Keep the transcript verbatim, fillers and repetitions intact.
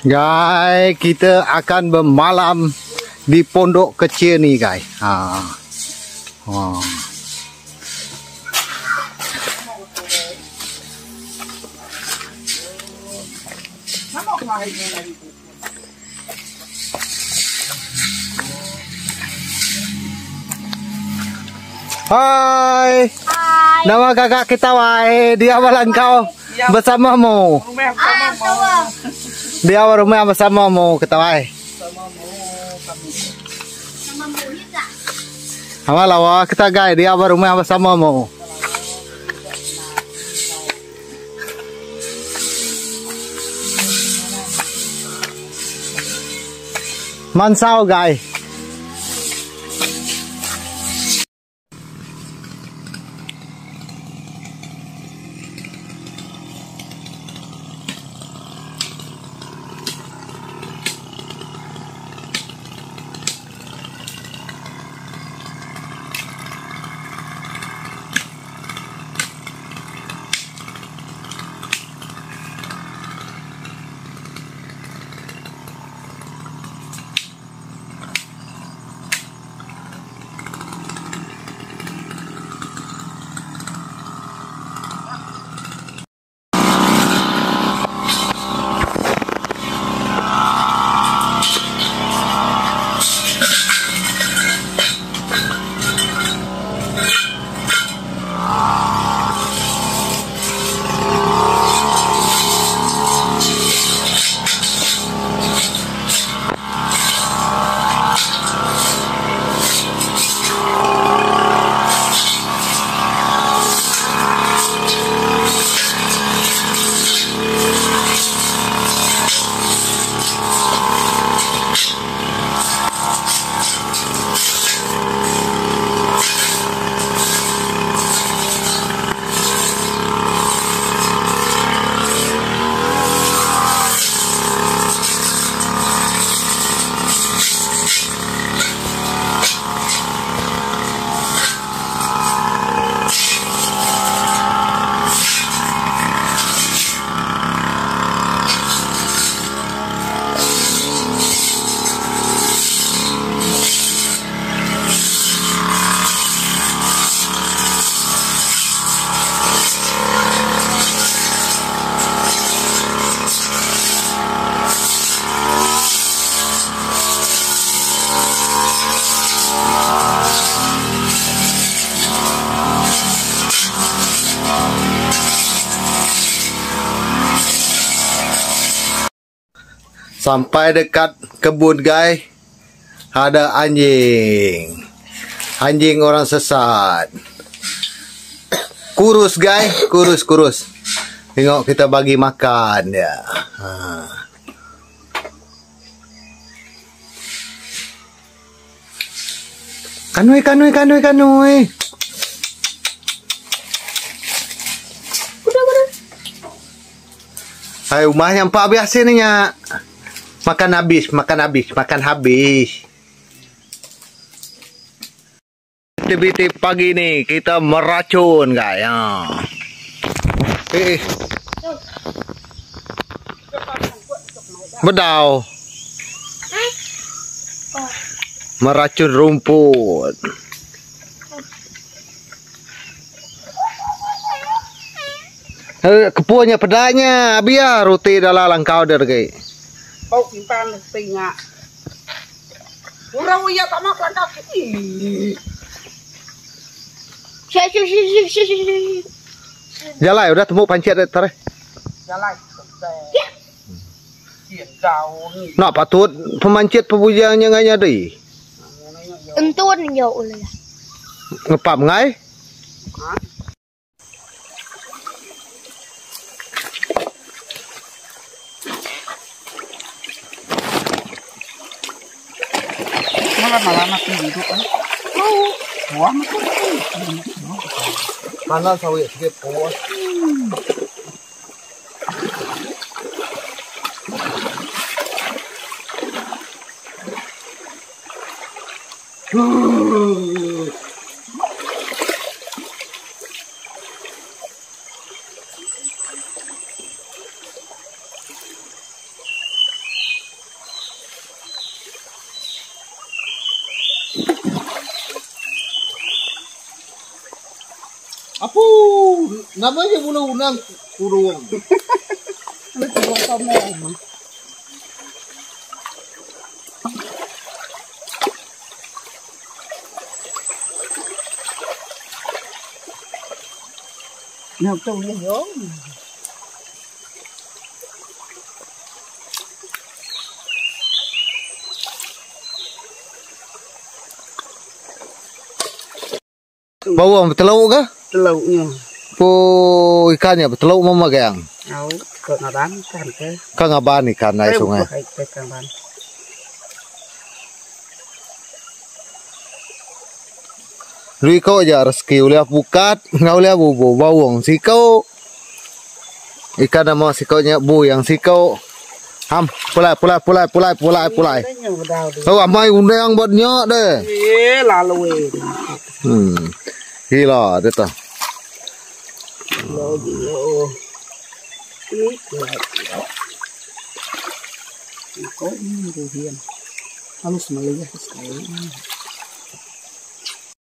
Guys, kita akan bermalam di pondok kecil ni, guys. Ha. Ha. Hai. Hai. Nama kakak kita Wai. Dia awal engkau bersamamu. Ah, Di awal rumah bersamamu kita Wai. Sama lawa kita guys di awal rumah bersamamu. Mansau guys. Sampai dekat kebun guys, ada anjing. Anjing orang sesat. Kurus guys, kurus kurus. Tengok kita bagi makan dia. Ha. Kanui kanui kanui kanui. Hai rumah yang pak biasa ni nyak. Makan habis, makan habis, makan habis. Aktiviti pagi ni kita meracun guys. Ha. Eh. Bedau. Meracun rumput. Eh, kepunya pedanya, biar roti dalam langkau der guys. Bau simpan singa. Urang iya tak makan kaki. Jalan udah temu pancet deh tare. Jalan. Kian daun. Nak patut pemancit pembujangnya nganya deh. Entun yo ulah. Ngepap ngai? Malah nak hidup kan. Oh, buah macam Mana sawit sikit puas. Apa? Namanya unang-unang kurung. Ini kurung kamu. Nào trông nó gió. Bawang teluk kah? Teluknya. Po ikannya teluk mama gang. Tahu, ke ngaban kan ke. Kan ngaban ikan naik sungai. Ke ngaban. Lui kau aja rezeki uliah pukat, ngau uliah bubu bawang si kau. Ikan nama si kau nya bu yang si kau. Ham, pulai pulai pulai pulai pulai pulai. Oh, amai undang buat nyok deh. Eh, lalu. Hmm. Gila, itu. Lo gilo. Ini kok ini durian. Halus melihat sekali.